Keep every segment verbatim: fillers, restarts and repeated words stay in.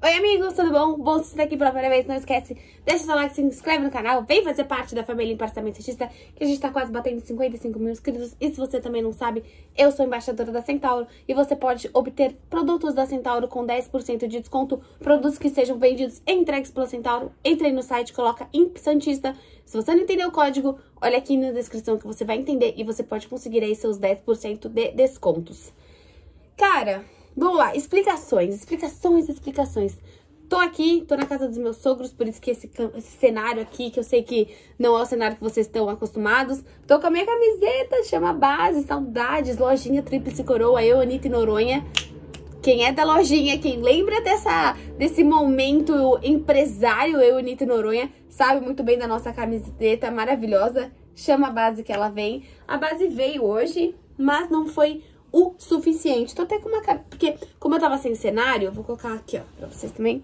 Oi amigos, tudo bom? Bom, se você tá aqui pela primeira vez, não esquece, deixa seu like, se inscreve no canal, vem fazer parte da família Imparcialmente Cetista, que a gente tá quase batendo cinquenta e cinco mil inscritos. E se você também não sabe, eu sou embaixadora da Centauro e você pode obter produtos da Centauro com dez por cento de desconto, produtos que sejam vendidos e entregues pela Centauro. Entre aí no site, coloca Imp Santista. Se você não entender o código, olha aqui na descrição que você vai entender e você pode conseguir aí seus dez por cento de descontos. Cara, vamos lá, explicações, explicações, explicações. Tô aqui, tô na casa dos meus sogros, por isso que esse, esse cenário aqui, que eu sei que não é o cenário que vocês estão acostumados. Tô com a minha camiseta, chama Base, saudades, lojinha Tríplice Coroa, eu, Anitta e Noronha. Quem é da lojinha, quem lembra dessa, desse momento empresário, eu, Anitta e Noronha, sabe muito bem da nossa camiseta maravilhosa, chama Base que ela vem. A Base veio hoje, mas não foi o suficiente. Tô até com uma... Porque, como eu tava sem cenário, eu vou colocar aqui, ó, pra vocês também,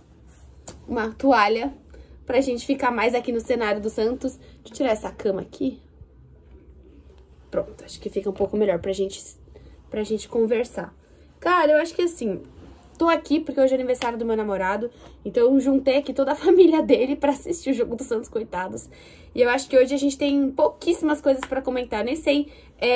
uma toalha, pra gente ficar mais aqui no cenário do Santos. Deixa eu tirar essa cama aqui. Pronto, acho que fica um pouco melhor pra gente, pra gente conversar. Cara, eu acho que assim, tô aqui porque hoje é aniversário do meu namorado, então eu juntei aqui toda a família dele pra assistir o jogo do Santos, coitados. E eu acho que hoje a gente tem pouquíssimas coisas pra comentar, nem sei,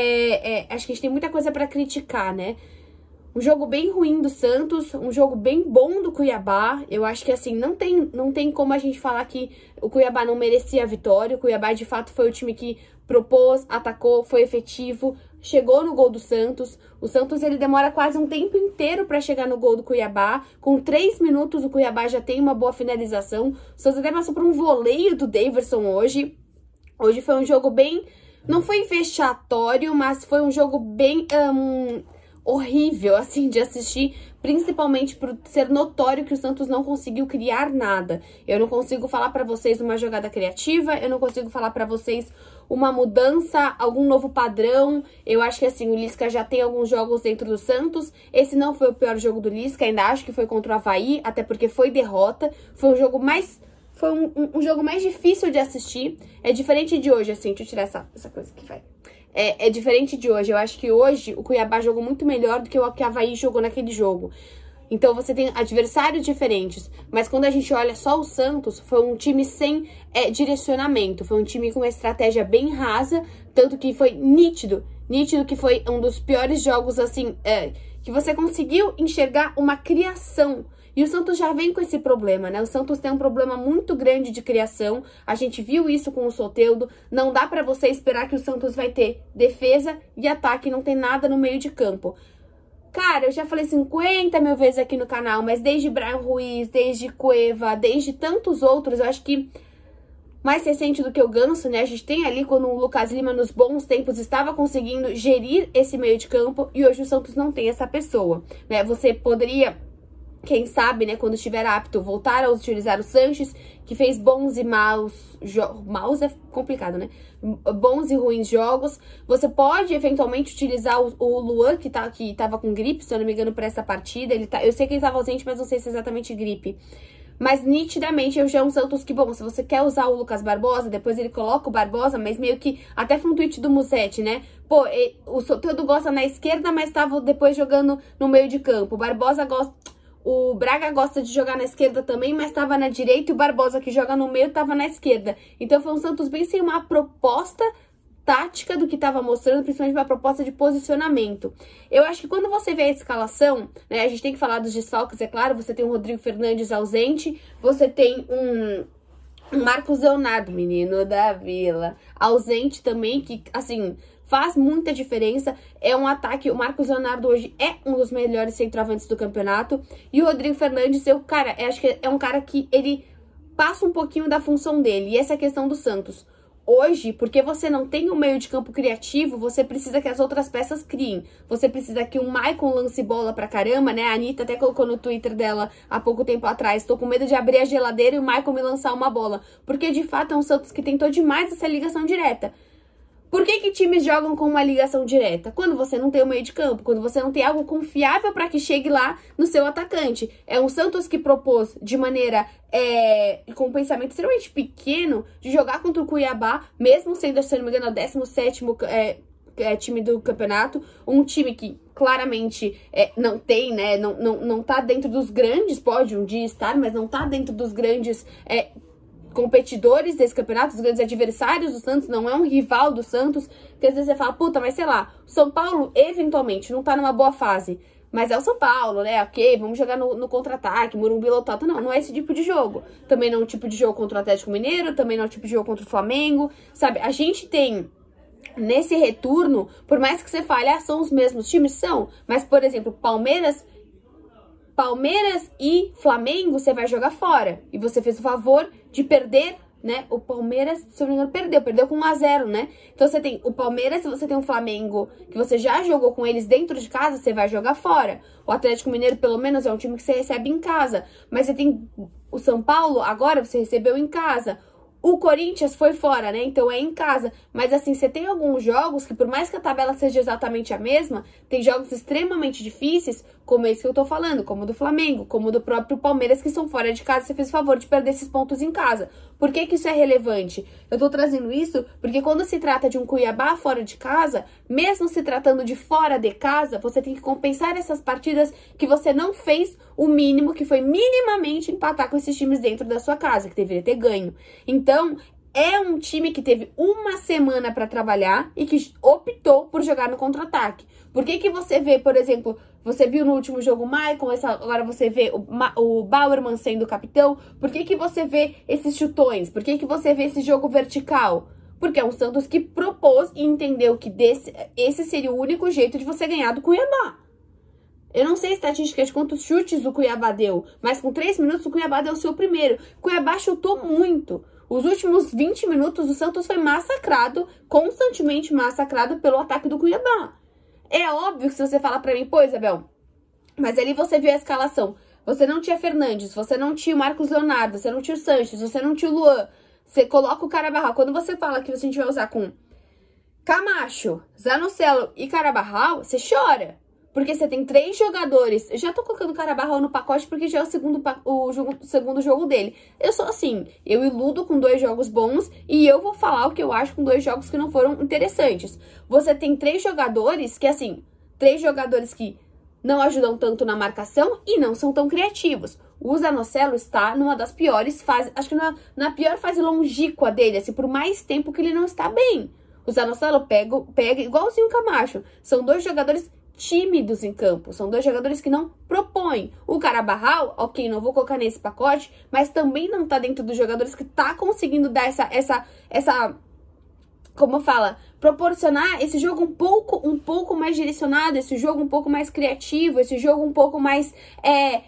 é, é, acho que a gente tem muita coisa pra criticar, né? Um jogo bem ruim do Santos, um jogo bem bom do Cuiabá. Eu acho que assim, não tem, não tem como a gente falar que o Cuiabá não merecia a vitória. O Cuiabá de fato foi o time que propôs, atacou, foi efetivo, chegou no gol do Santos. O Santos ele demora quase um tempo inteiro para chegar no gol do Cuiabá. Com três minutos o Cuiabá já tem uma boa finalização. O Santos até passou por um voleio do Daverson hoje. Hoje foi um jogo bem... Não foi vexatório, mas foi um jogo bem... Um, horrível, assim, de assistir, principalmente por ser notório que o Santos não conseguiu criar nada. Eu não consigo falar pra vocês uma jogada criativa, eu não consigo falar pra vocês uma mudança, algum novo padrão. Eu acho que, assim, o Lisca já tem alguns jogos dentro do Santos. Esse não foi o pior jogo do Lisca, ainda acho que foi contra o Avaí, até porque foi derrota. Foi um jogo mais... Foi um, um, um jogo mais difícil de assistir. É diferente de hoje, assim, deixa eu tirar essa, essa coisa que vai... É, é diferente de hoje. Eu acho que hoje o Cuiabá jogou muito melhor do que o que o Avaí jogou naquele jogo. Então você tem adversários diferentes. Mas quando a gente olha só o Santos, foi um time sem é, direcionamento. Foi um time com uma estratégia bem rasa. Tanto que foi nítido. Nítido que foi um dos piores jogos, assim, é, que você conseguiu enxergar uma criação. E o Santos já vem com esse problema, né? O Santos tem um problema muito grande de criação. A gente viu isso com o Soteldo. Não dá pra você esperar que o Santos vai ter defesa e ataque. Não tem nada no meio de campo. Cara, eu já falei cinquenta mil vezes aqui no canal, mas desde Brian Ruiz, desde Cueva, desde tantos outros, eu acho que mais recente do que o Ganso, né? A gente tem ali quando o Lucas Lima, nos bons tempos, estava conseguindo gerir esse meio de campo. E hoje o Santos não tem essa pessoa, né? Você poderia... Quem sabe, né, quando estiver apto, voltar a utilizar o Sanches, que fez bons e maus... Maus é complicado, né? Bons e ruins jogos. Você pode, eventualmente, utilizar o, o Luan, que, tá, que tava com gripe, se eu não me engano, para essa partida. Ele tá, eu sei que ele tava ausente, mas não sei se é exatamente gripe. Mas, nitidamente, eu já é um Santos que, bom, se você quer usar o Lucas Barbosa, depois ele coloca o Barbosa, mas meio que... Até foi um tweet do Musetti, né? Pô, ele, o Soteldo gosta na esquerda, mas tava depois jogando no meio de campo. O Barbosa gosta... O Braga gosta de jogar na esquerda também, mas estava na direita, e o Barbosa, que joga no meio, estava na esquerda. Então foi um Santos bem sem uma proposta tática do que estava mostrando, principalmente uma proposta de posicionamento. Eu acho que quando você vê a escalação, né, a gente tem que falar dos desfalques, é claro, você tem o Rodrigo Fernandes ausente, você tem um... Marcos Leonardo, menino da Vila, ausente também, que, assim... Faz muita diferença, é um ataque, o Marcos Leonardo hoje é um dos melhores centroavantes do campeonato, e o Rodrigo Fernandes, eu, cara, eu acho que é um cara que ele passa um pouquinho da função dele, e essa é a questão do Santos. Hoje, porque você não tem um meio de campo criativo, você precisa que as outras peças criem. Você precisa que o Maicon lance bola pra caramba, né? A Anitta até colocou no Twitter dela há pouco tempo atrás. Tô com medo de abrir a geladeira e o Maicon me lançar uma bola. Porque, de fato, é um Santos que tentou demais essa ligação direta. Por que que times jogam com uma ligação direta? Quando você não tem o meio de campo, quando você não tem algo confiável para que chegue lá no seu atacante. É um Santos que propôs de maneira, é, com um pensamento extremamente pequeno, de jogar contra o Cuiabá, mesmo sendo, se não me engano, o décimo sétimo é, é, time do campeonato, um time que claramente é, não tem, né, não, não, não tá dentro dos grandes, pode um dia estar, mas não tá dentro dos grandes é, competidores desse campeonato, os grandes adversários do Santos, não é um rival do Santos, porque às vezes você fala, puta, mas sei lá, o São Paulo eventualmente não tá numa boa fase, mas é o São Paulo, né, ok, vamos jogar no, no contra-ataque, Morumbi lotado, não, não é esse tipo de jogo, também não é o tipo de jogo contra o Atlético Mineiro, também não é o tipo de jogo contra o Flamengo, sabe, a gente tem nesse retorno, por mais que você fale, ah, são os mesmos times, são, mas por exemplo, Palmeiras Palmeiras e Flamengo, você vai jogar fora. E você fez o favor de perder, né? O Palmeiras, se eu não me engano, perdeu. Perdeu com um a zero, né? Então você tem o Palmeiras, se você tem o Flamengo, que você já jogou com eles dentro de casa, você vai jogar fora. O Atlético Mineiro, pelo menos, é um time que você recebe em casa. Mas você tem o São Paulo, agora você recebeu em casa. O Corinthians foi fora, né? Então é em casa. Mas assim, você tem alguns jogos que, por mais que a tabela seja exatamente a mesma, tem jogos extremamente difíceis, como esse que eu tô falando, como o do Flamengo, como o do próprio Palmeiras, que são fora de casa. Você fez o favor de perder esses pontos em casa. Por que que isso é relevante? Eu tô trazendo isso porque quando se trata de um Cuiabá fora de casa, mesmo se tratando de fora de casa, você tem que compensar essas partidas que você não fez o mínimo, que foi minimamente empatar com esses times dentro da sua casa, que deveria ter ganho. Então, é um time que teve uma semana para trabalhar e que optou por jogar no contra-ataque. Por que que você vê, por exemplo, você viu no último jogo o Maicon, essa, agora você vê o, o Bauerman sendo o capitão? Por que que você vê esses chutões? Por que que você vê esse jogo vertical? Porque é um Santos que propôs e entendeu que desse, esse seria o único jeito de você ganhar do Cuiabá. Eu não sei a estatística de quantos chutes o Cuiabá deu, mas com três minutos o Cuiabá deu o seu primeiro. O Cuiabá chutou muito. Os últimos vinte minutos o Santos foi massacrado, constantemente massacrado pelo ataque do Cuiabá. É óbvio que se você falar pra mim, pô, Isabel, mas ali você viu a escalação. Você não tinha Fernandes, você não tinha o Marcos Leonardo, você não tinha o Sanches, você não tinha o Luan. Você coloca o Carabarral. Quando você fala que a gente vai usar com Camacho, Zanocelo e Carabarral, você chora. Porque você tem três jogadores. Eu já tô colocando o Carabarral no pacote porque já é o segundo, o jogo, o segundo jogo dele. Eu sou assim, eu iludo com dois jogos bons e eu vou falar o que eu acho com dois jogos que não foram interessantes. Você tem três jogadores que, assim, três jogadores que não ajudam tanto na marcação e não são tão criativos. O Zanocelo está numa das piores fases, acho que na, na pior fase longínqua dele, assim, por mais tempo que ele não está bem. O Zanocelo pega, pega igualzinho o Camacho. São dois jogadores tímidos em campo, são dois jogadores que não propõem. O Carabarral, ok, não vou colocar nesse pacote, mas também não tá dentro dos jogadores que tá conseguindo dar essa, essa, essa, como fala, proporcionar esse jogo um pouco, um pouco mais direcionado, esse jogo um pouco mais criativo, esse jogo um pouco mais, é,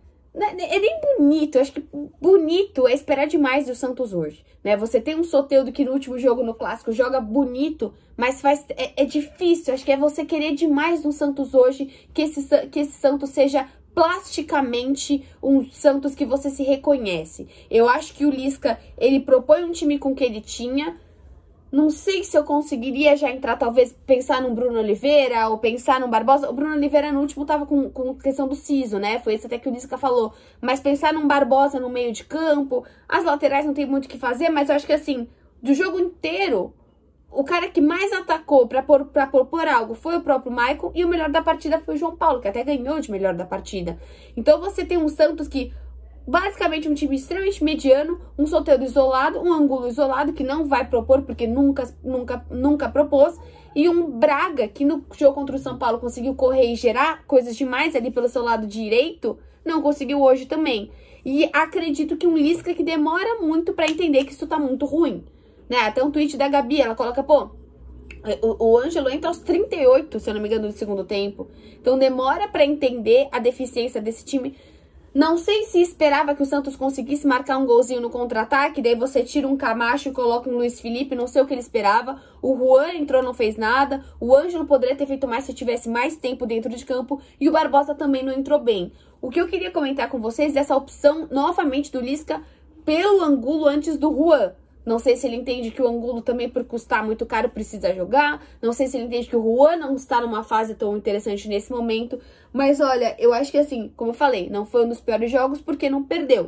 é nem bonito, eu acho que bonito é esperar demais do Santos hoje, né? Você tem um Soteldo que no último jogo no Clássico joga bonito, mas faz, é, é difícil, acho que é você querer demais no Santos hoje, que esse, que esse Santos seja plasticamente um Santos que você se reconhece. Eu acho que o Lisca, ele propõe um time com o que ele tinha. Não sei se eu conseguiria já entrar, talvez, pensar num Bruno Oliveira ou pensar num Barbosa. O Bruno Oliveira no último tava com, com questão do siso, né? Foi isso até que o Lisca falou. Mas pensar num Barbosa no meio de campo. As laterais não tem muito o que fazer, mas eu acho que assim, do jogo inteiro, o cara que mais atacou pra, por, pra propor algo foi o próprio Maicon. E o melhor da partida foi o João Paulo, que até ganhou de melhor da partida. Então você tem um Santos que... basicamente um time extremamente mediano, um Soteldo isolado, um Angulo isolado, que não vai propor, porque nunca, nunca, nunca propôs, e um Braga, que no jogo contra o São Paulo conseguiu correr e gerar coisas demais ali pelo seu lado direito, não conseguiu hoje também. E acredito que um Lisca que demora muito pra entender que isso tá muito ruim, né? Até um tweet da Gabi, ela coloca, pô, o, o Ângelo entra aos trinta e oito, se eu não me engano, do segundo tempo. Então demora pra entender a deficiência desse time. Não sei se esperava que o Santos conseguisse marcar um golzinho no contra-ataque, daí você tira um Camacho e coloca um Luiz Felipe, não sei o que ele esperava. O Juan entrou, não fez nada. O Ângelo poderia ter feito mais se tivesse mais tempo dentro de campo. E o Barbosa também não entrou bem. O que eu queria comentar com vocês é essa opção, novamente, do Lisca pelo Angulo antes do Juan. Não sei se ele entende que o Angulo também, por custar muito caro, precisa jogar. Não sei se ele entende que o Juan não está numa fase tão interessante nesse momento. Mas olha, eu acho que assim, como eu falei, não foi um dos piores jogos porque não perdeu.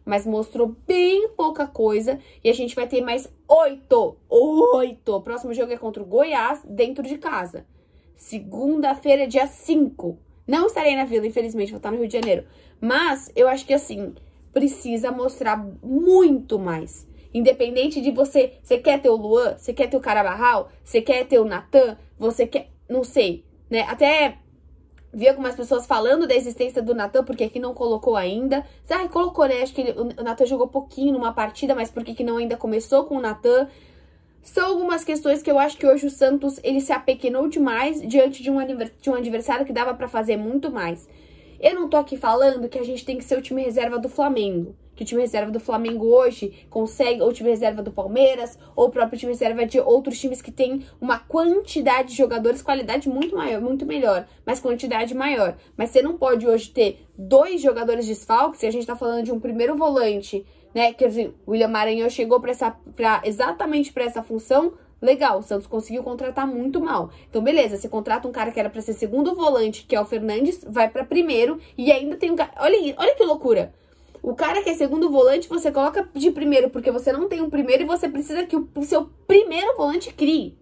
mas mostrou bem pouca coisa. E a gente vai ter mais oito, oito. O próximo jogo é contra o Goiás, dentro de casa. Segunda-feira, dia cinco. Não estarei na Vila, infelizmente, vou estar no Rio de Janeiro. Mas eu acho que, assim, precisa mostrar muito mais. Independente de você, você quer ter o Luan, você quer ter o Carabarral, você quer ter o Natan, você quer, não sei, né? Até vi algumas pessoas falando da existência do Natan, porque aqui não colocou ainda. Ah, colocou, né? Acho que ele, o Natan jogou pouquinho numa partida, mas por que que não ainda começou com o Natan? São algumas questões que eu acho que hoje o Santos, ele se apequenou demais diante de um, de um adversário que dava pra fazer muito mais. Eu não tô aqui falando que a gente tem que ser o time reserva do Flamengo. Que o time reserva do Flamengo hoje consegue, ou o time reserva do Palmeiras, ou o próprio time reserva de outros times que tem uma quantidade de jogadores, qualidade muito maior, muito melhor, mas quantidade maior. Mas você não pode hoje ter dois jogadores desfalques, se a gente tá falando de um primeiro volante, né? Quer dizer, o William Maranhão chegou pra essa, pra, exatamente para essa função. Legal, o Santos conseguiu contratar muito mal. Então, beleza, você contrata um cara que era pra ser segundo volante, que é o Fernandes, vai pra primeiro, e ainda tem um cara... Olha, olha que loucura! O cara que é segundo volante, você coloca de primeiro, porque você não tem um primeiro e você precisa que o seu primeiro volante crie.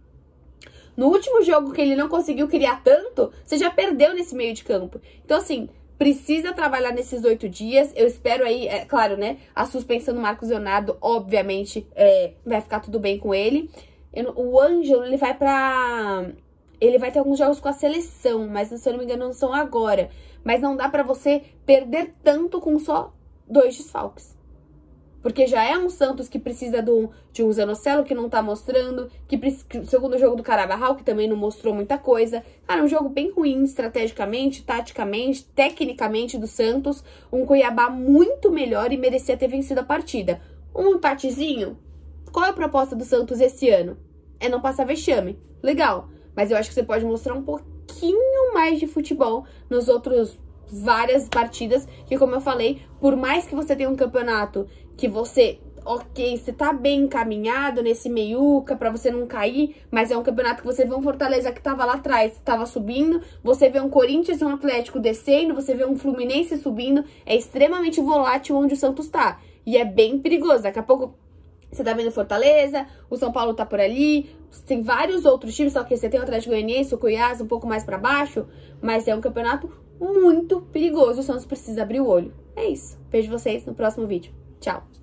No último jogo que ele não conseguiu criar tanto, você já perdeu nesse meio de campo. Então, assim, precisa trabalhar nesses oito dias. Eu espero aí, é claro, né? A suspensão do Marcos Leonardo, obviamente, é, vai ficar tudo bem com ele. Eu, o Ângelo, ele vai pra... Ele vai ter alguns jogos com a seleção, mas se eu não me engano não são agora. Mas não dá pra você perder tanto com só dois desfalques. Porque já é um Santos que precisa do, de um Zanocelo que não tá mostrando, que, que o segundo jogo do Carabarral, que também não mostrou muita coisa. Cara, um jogo bem ruim estrategicamente, taticamente, tecnicamente do Santos. Um Cuiabá muito melhor e merecia ter vencido a partida. Um empatezinho. Qual é a proposta do Santos esse ano? É não passar vexame. Legal. Mas eu acho que você pode mostrar um pouquinho mais de futebol nos outros várias partidas, que como eu falei, por mais que você tenha um campeonato que você, ok, você tá bem encaminhado nesse meiuca pra você não cair, mas é um campeonato que você vê um Fortaleza que tava lá atrás, tava subindo, você vê um Corinthians e um Atlético descendo, você vê um Fluminense subindo, é extremamente volátil onde o Santos tá, e é bem perigoso, daqui a pouco você tá vendo Fortaleza, o São Paulo tá por ali, tem vários outros times, só que você tem o Atlético Goianiense, o Goiás um pouco mais pra baixo, mas é um campeonato muito perigoso, o Santos precisa abrir o olho. É isso, vejo vocês no próximo vídeo. Tchau!